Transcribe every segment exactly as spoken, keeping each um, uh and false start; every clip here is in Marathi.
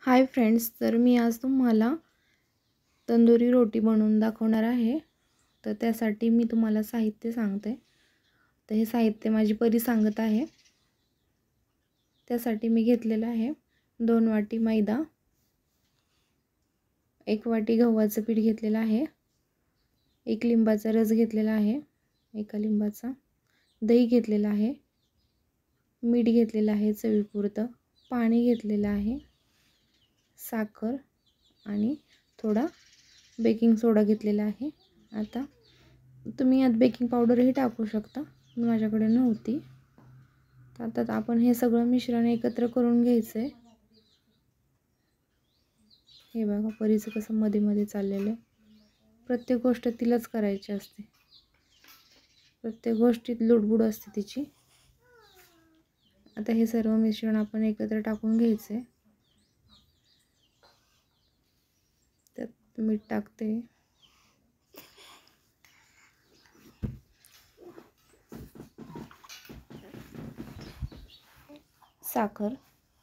हाय फ्रेंड्स, तर मी आज तुम्हाला तंदुरी रोटी बनवून दाखवणार आहे। तर त्यासाठी मी तुम्हाला साहित्य सांगते। तर हे साहित्य माझी परी सांगत आहे। त्यासाठी मी घेतलेला आहे दोन वाटी मैदा, एक वाटी गव्हाचं पीठ घेतलेलं आहे, एक लिंबाचा रस घेतलेला आहे, एका लिंबाचा, दही घेतलेला आहे, मीठ घेतलेलं आहे चवीपुरतं, पाणी घेतलेलं आहे, साखर आणि थोडा बेकिंग सोडा घेतलेला आहे। आता तुम्ही यात बेकिंग पावडरही टाकू शकता, माझ्याकडे नव्हती। तर आता आपण हे सगळं मिश्रण एकत्र करून घ्यायचं आहे। हे बघा परीचं कसं मध्ये मध्ये चाललेलं आहे। प्रत्येक गोष्ट तिलाच करायची असते, प्रत्येक गोष्टीत लुडबुड असते तिची। आता हे सर्व मिश्रण आपण एकत्र टाकून घ्यायचं आहे। त्यात मीठ टाकते, साखर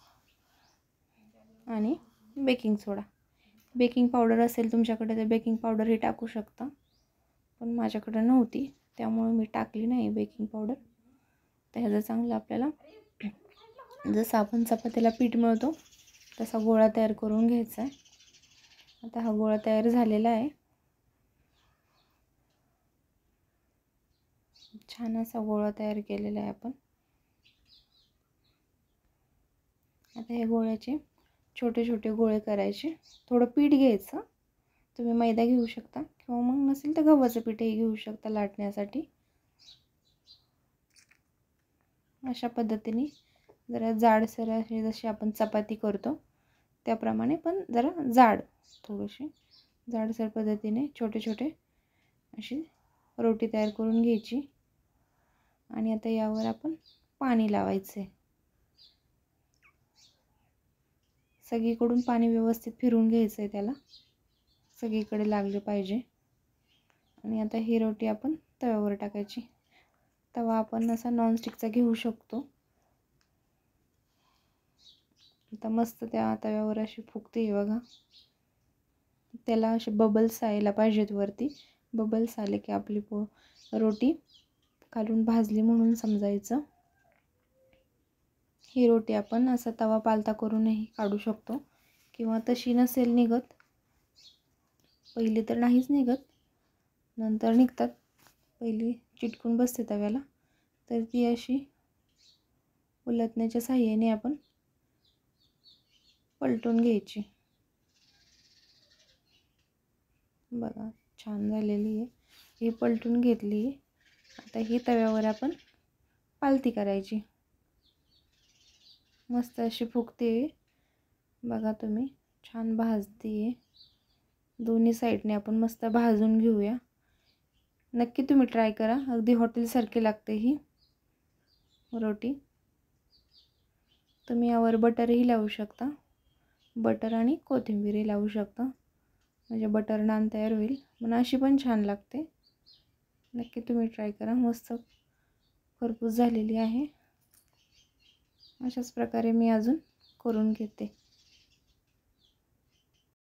आणि बेकिंग सोडा। बेकिंग पावडर असेल तुमच्याकडे तर बेकिंग पावडर ही टाकू शकता, पण माझ्याकडे नव्हती त्यामुळे मी टाकली नाही बेकिंग पावडर। तर ह्याचं चांगलं आपल्याला जसं आपण चपातीला पीठ मळतो तसा गोळा तयार करून घ्यायचा आहे। आता हा गोळा तयार झालेला आहे, छान असा गोळा तयार केलेला आहे आपण। आता हे गोळ्याचे छोटे छोटे गोळे करायचे। थोडं पीठ घ्यायचं, तुम्ही मैदा घेऊ शकता किंवा मग नसेल तर गव्हाचं पीठही घेऊ शकता लाटण्यासाठी। अशा पद्धतीने जरा जाडसर असे जशी आपण चपाती करतो त्याप्रमाणे, पण जरा जाड, थोडीशी जाडसर पद्धतीने छोटे छोटे अशी रोटी तयार करून घ्यायची। आणि आता यावर आपण पाणी लावायचे, सगळीकडून पाणी व्यवस्थित फिरून घ्यायचं आहे, त्याला सगळीकडे लागले पाहिजे। आणि आता ही रोटी आपण तव्यावर टाकायची। तवा आपण असा नॉनस्टिकचा घेऊ शकतो। आता मस्त त्या तव्यावर अशी फुगते बघा, त्याला असे बबल्स यायला पाहिजेत वरती। बबल्स आले की आपली पो रोटी खालून भाजली म्हणून समजायचं। ही रोटी आपण असा तवा पालता करूनही काढू शकतो, किंवा तशी नसेल निघत, पहिली तर नाहीच निघत, नंतर निघतात, पहिली चिटकून बसते तव्याला, तर ती अशी उलटण्याच्या साहाय्याने आपण पलटून घ्यायची। बघा छान झालेली आहे, ही पलटून घेतली। आता ही तव्यावर आपण पालती करायची, मस्त अशी फुगते बघा, तुम्ही छान भाजते। दोन्ही साईडने आपण मस्त भाजून घेऊया। नक्की तुम्ही ट्राय करा, अगदी हॉटेलसारखी लागते ही रोटी। तुम्ही यावर बटरही लावू शकता, बटर आणि कोथिंबीरही लावू शकता, म्हणजे बटर नान तयार होईल, पण अशी पण छान लागते। नक्की तुम्ही ट्राय करा, मस्त खरपूस झालेली आहे। अशाच प्रकारे मी अजून करून घेते।